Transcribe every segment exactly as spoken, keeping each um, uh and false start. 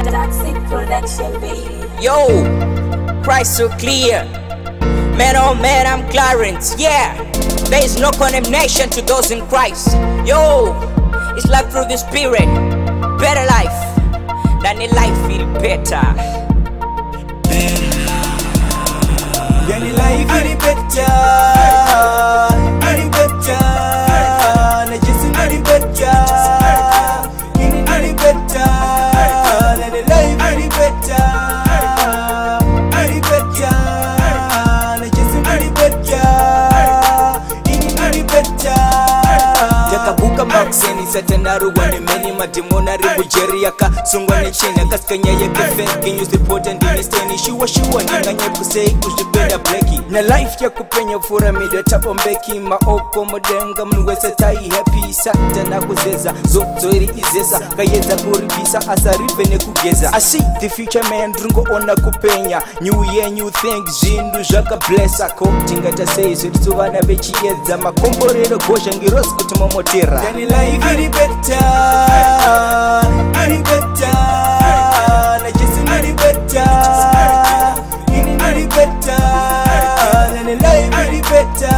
Yo, Christ so clear. Man, oh man, I'm Clarence. Yeah, there is no condemnation to those in Christ. Yo, it's life through the Spirit. Better life than a life feel better. Than a life feel better. Very better. Na just very better. In very better. Than a life very better. Very better. Na just very better. In very better. Jakabuka makseni satanaru wani meni madimona ribu jeriaka sungwa ne china kaskanya yeke fake news report and destiny shuwa shuwa ndinganye kusei kushipenda blackie na life ya kupenya fura media tapo mbeki maoko modenga mnwese tai happy sata na kuzeza zozo iri izeza kayeza kuribisa asarife ne kugeza I see the future man drungo ona kupenya new year new things zindu jaka blessa ko tingata says rituvana bechieza makomborero gosha ngiros kutuma motera then life very better very better na just very better in very better then life very better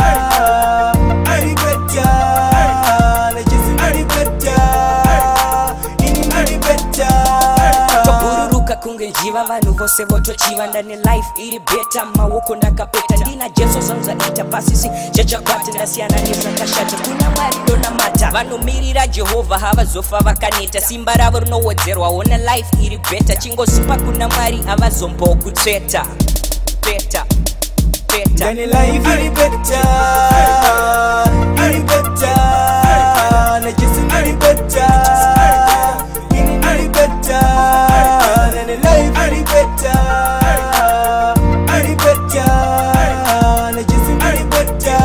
very better na just very better in very better kabururuka kunge njiva vanhu vose votochiva ndane life iri better maoko ndakapeta ndina jeso zanza ita pasisi chachakwati ndasiyana nezvakashata kuna mwari dona mata vanomirira Jehovha havazofa vakaneta simba ravo rinowedzerwa ona life iri better chingosipa kuna mwari avazombokutsveta better better than life very better very better na just very better in very better than life very better very better na just very better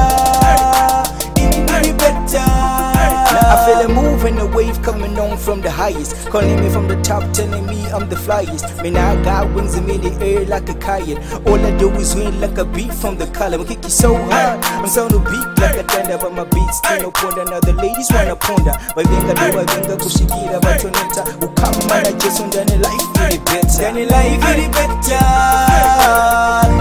in very better. I feel a move and a wave coming on from the highest, calling me from the top, telling me I'm the flyest. Man, I got wings in the air like a kite. All I do is win like a beat from the column. Kick you so hard, I'm so no beat like a thunder, but my beats still no ponder. Now the ladies wanna ponder. But venga do I venga kushikira batoneta. Who come man I just on the life very better. Then life very better.